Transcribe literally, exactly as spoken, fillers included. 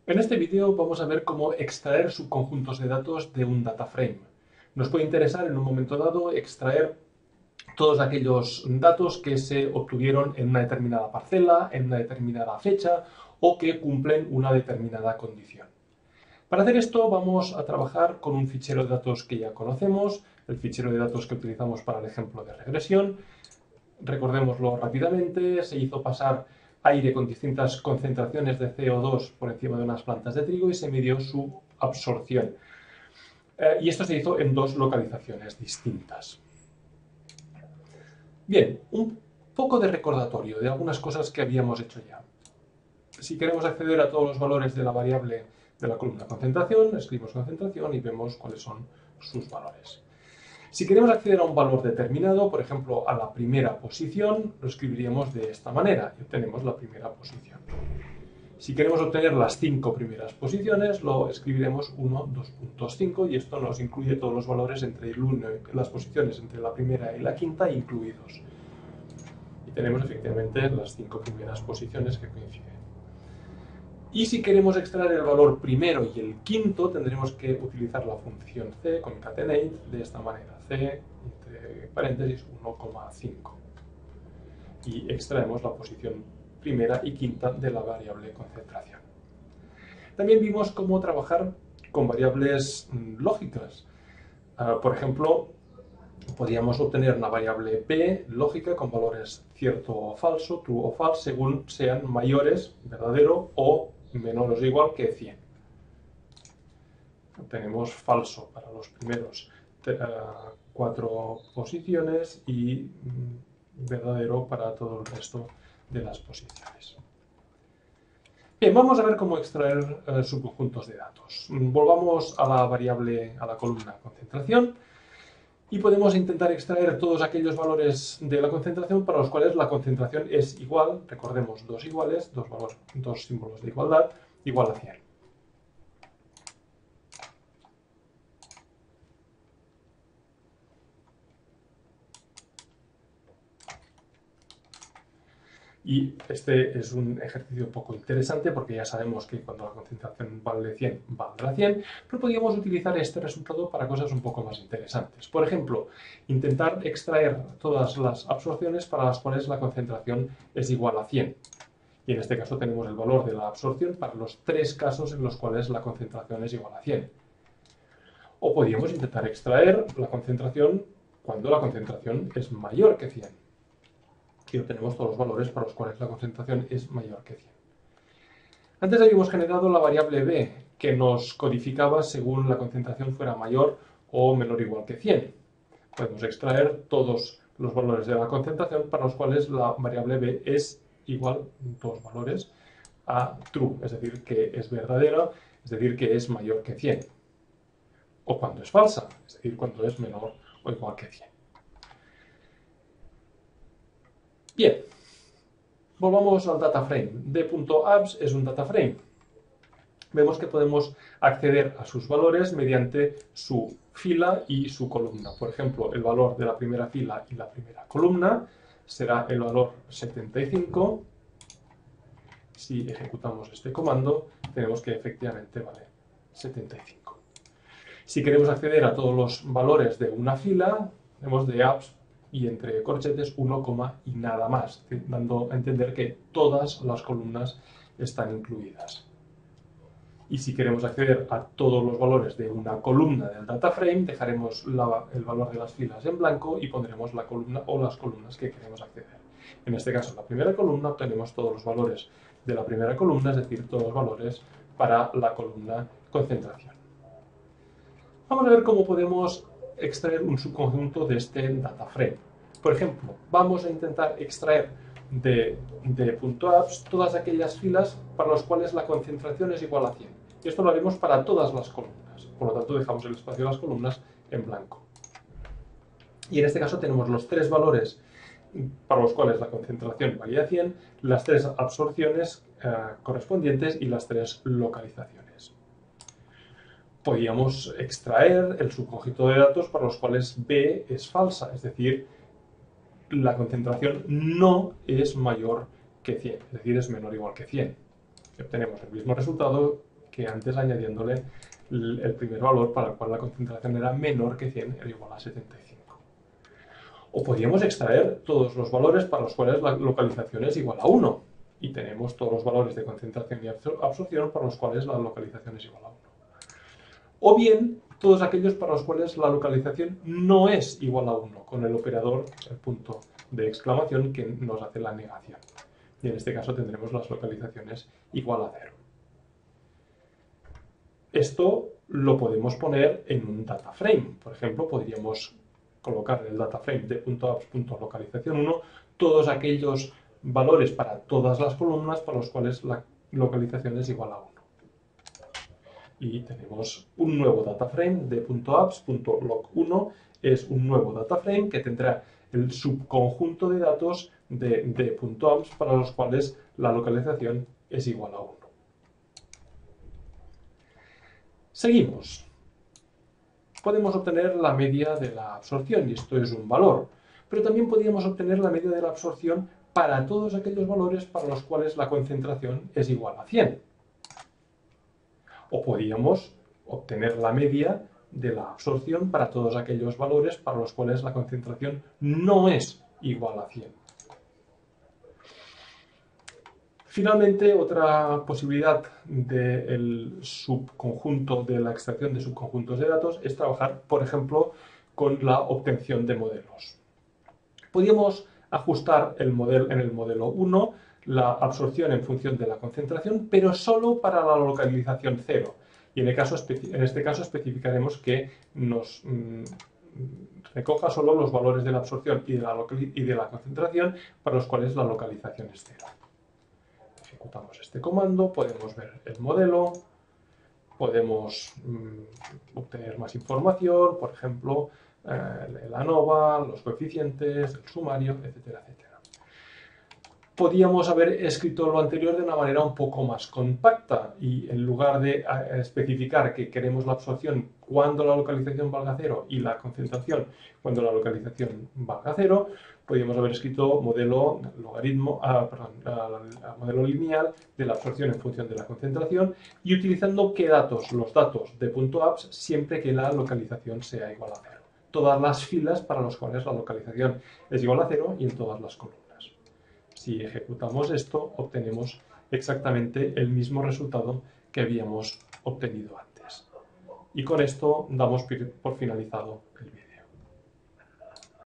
En este vídeo vamos a ver cómo extraer subconjuntos de datos de un data frame. Nos puede interesar en un momento dado extraer todos aquellos datos que se obtuvieron en una determinada parcela, en una determinada fecha o que cumplen una determinada condición. Para hacer esto vamos a trabajar con un fichero de datos que ya conocemos, el fichero de datos que utilizamos para el ejemplo de regresión. Recordémoslo rápidamente, se hizo pasar aire con distintas concentraciones de C O dos por encima de unas plantas de trigo y se midió su absorción. Eh, y esto se hizo en dos localizaciones distintas. Bien, un poco de recordatorio de algunas cosas que habíamos hecho ya. Si queremos acceder a todos los valores de la variable de la columna concentración, escribimos concentración y vemos cuáles son sus valores. Si queremos acceder a un valor determinado, por ejemplo, a la primera posición, lo escribiríamos de esta manera y obtenemos la primera posición. Si queremos obtener las cinco primeras posiciones, lo escribiremos uno, dos puntos cinco y esto nos incluye todos los valores entre el uno, las posiciones entre la primera y la quinta incluidos. Y tenemos efectivamente las cinco primeras posiciones que coinciden. Y si queremos extraer el valor primero y el quinto, tendremos que utilizar la función c concatenate de esta manera, c entre paréntesis uno coma cinco. Y extraemos la posición primera y quinta de la variable concentración. También vimos cómo trabajar con variables lógicas. Uh, por ejemplo, podríamos obtener una variable p lógica con valores cierto o falso, true o false, según sean mayores, verdadero, o menor o igual que cien. Tenemos falso para los primeros uh, cuatro posiciones y um, verdadero para todo el resto de las posiciones. Bien, vamos a ver cómo extraer uh, subconjuntos de datos. Volvamos a la variable, a la columna concentración y podemos intentar extraer todos aquellos valores de la concentración para los cuales la concentración es igual, recordemos dos iguales, dos, valores, dos símbolos de igualdad, igual a cien. Y este es un ejercicio un poco interesante porque ya sabemos que cuando la concentración vale cien, valdrá cien, pero podríamos utilizar este resultado para cosas un poco más interesantes. Por ejemplo, intentar extraer todas las absorciones para las cuales la concentración es igual a cien. Y en este caso tenemos el valor de la absorción para los tres casos en los cuales la concentración es igual a cien. O podríamos intentar extraer la concentración cuando la concentración es mayor que cien. Y obtenemos todos los valores para los cuales la concentración es mayor que cien. Antes habíamos generado la variable b, que nos codificaba según la concentración fuera mayor o menor o igual que cien. Podemos extraer todos los valores de la concentración para los cuales la variable b es igual, todos los valores, a true, es decir, que es verdadera, es decir, que es mayor que cien. O cuando es falsa, es decir, cuando es menor o igual que cien. Bien, volvamos al data frame. D.abs es un data frame. Vemos que podemos acceder a sus valores mediante su fila y su columna. Por ejemplo, el valor de la primera fila y la primera columna será el valor setenta y cinco. Si ejecutamos este comando, tenemos que efectivamente vale setenta y cinco. Si queremos acceder a todos los valores de una fila, tenemos de abs y entre corchetes uno, y nada más, dando a entender que todas las columnas están incluidas. Y si queremos acceder a todos los valores de una columna del data frame, dejaremos la, el valor de las filas en blanco y pondremos la columna o las columnas que queremos acceder. En este caso, en la primera columna obtenemos todos los valores de la primera columna, es decir, todos los valores para la columna concentración. Vamos a ver cómo podemos extraer un subconjunto de este data frame. Por ejemplo, vamos a intentar extraer de, de .abs todas aquellas filas para las cuales la concentración es igual a cien. Y esto lo haremos para todas las columnas. Por lo tanto, dejamos el espacio de las columnas en blanco. Y en este caso tenemos los tres valores para los cuales la concentración varía a cien, las tres absorciones eh, correspondientes y las tres localizaciones. Podríamos extraer el subconjunto de datos para los cuales B es falsa, es decir, la concentración no es mayor que cien, es decir, es menor o igual que cien. Y obtenemos el mismo resultado que antes añadiéndole el, el primer valor para el cual la concentración era menor que cien era igual a setenta y cinco. O podríamos extraer todos los valores para los cuales la localización es igual a uno. Y tenemos todos los valores de concentración y absorción para los cuales la localización es igual a uno. O bien, todos aquellos para los cuales la localización no es igual a uno, con el operador, el punto de exclamación, que nos hace la negación. Y en este caso tendremos las localizaciones igual a cero. Esto lo podemos poner en un data frame. Por ejemplo, podríamos colocar en el data frame de .apps.localización uno todos aquellos valores para todas las columnas para los cuales la localización es igual a uno. Y tenemos un nuevo data frame de .apps.log uno, es un nuevo data frame que tendrá el subconjunto de datos de, de .apps para los cuales la localización es igual a uno. Seguimos. Podemos obtener la media de la absorción, y esto es un valor, pero también podríamos obtener la media de la absorción para todos aquellos valores para los cuales la concentración es igual a cien. O podríamos obtener la media de la absorción para todos aquellos valores para los cuales la concentración no es igual a cien. Finalmente, otra posibilidad del subconjunto de la extracción de subconjuntos de datos es trabajar, por ejemplo, con la obtención de modelos. Podríamos ajustar el modelo, en el modelo uno la absorción en función de la concentración, pero solo para la localización cero. Y en, el caso, en este caso especificaremos que nos mmm, recoja solo los valores de la absorción y de la, y de la concentración para los cuales la localización es cero. Ejecutamos este comando, podemos ver el modelo, podemos mmm, obtener más información, por ejemplo, eh, el ANOVA, los coeficientes, el sumario, etcétera, etcétera. Podríamos haber escrito lo anterior de una manera un poco más compacta y en lugar de especificar que queremos la absorción cuando la localización valga cero y la concentración cuando la localización valga cero, podríamos haber escrito modelo logaritmo, ah, perdón, ah, modelo lineal de la absorción en función de la concentración y utilizando qué datos, los datos de .apps siempre que la localización sea igual a cero. Todas las filas para las cuales la localización es igual a cero y en todas las columnas. Si ejecutamos esto, obtenemos exactamente el mismo resultado que habíamos obtenido antes. Y con esto damos por finalizado el vídeo.